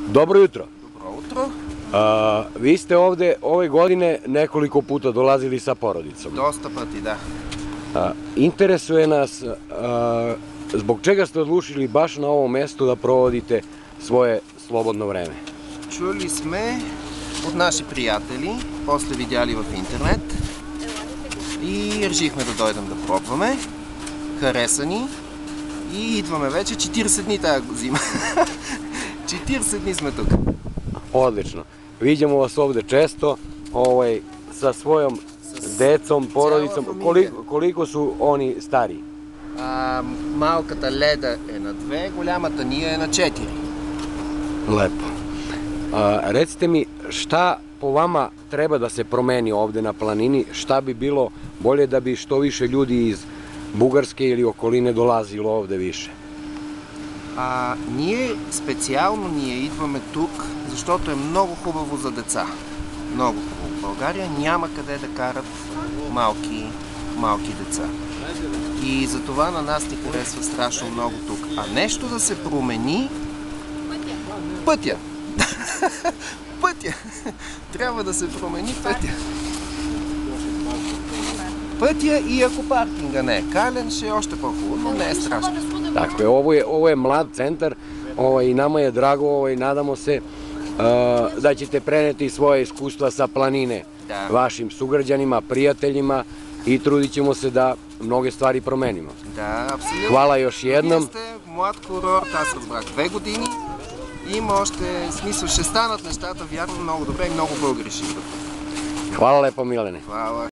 Dobro jutro. Dobro utro. Vi ste ovde ove godine nekoliko puta dolazili sa porodicom. Dosta pati, da. Interesuje nas zbog čega ste odlučili baš na ovom mestu da provodite svoje slobodno vreme. Чули сме от наши приятели, после видяли в интернет и решихме да дойдем да пробваме. Хареса ни и идваме вече 40 дни тази зима. 40 дни сме тук. Odlično. Viđamo vas ovde često, sa svojom decom, porodicom. Koliko su oni stariji? Малката Леда е на 2, голямата Ния е на 4. Lepo. Recite mi, šta po vama treba da se promeni ovde na planini? Šta bi bilo bolje da bi što više ljudi iz Bugarske или okoline dolazilo ovde više? Ние специално идваме тук, защото е много хубаво за деца. Много хубаво. В България няма къде да карат малки деца. И затова на нас ни харесва страшно много тук. А нещо да се промени... Пътя! Пътя! Трябва да се промени пътя. Пътя и ако паркинга не е кален, ще е още по-хубаво, но не е страшno. Tako je, ovo je mlad centar i nama je drago, nadamo se da ćete preneti svoje iskustva sa planine vašim sugrađanima, prijateljima i trudit ćemo se da mnoge stvari promenimo. Да, абсолютно. Hvala još jednom. Вие сте млад курорт, аз разбрах 2 години. Има още смисъл, ще станат нещата, вярно, много добре и много българи ще идват. Hvala lepo, Milene. Hvala.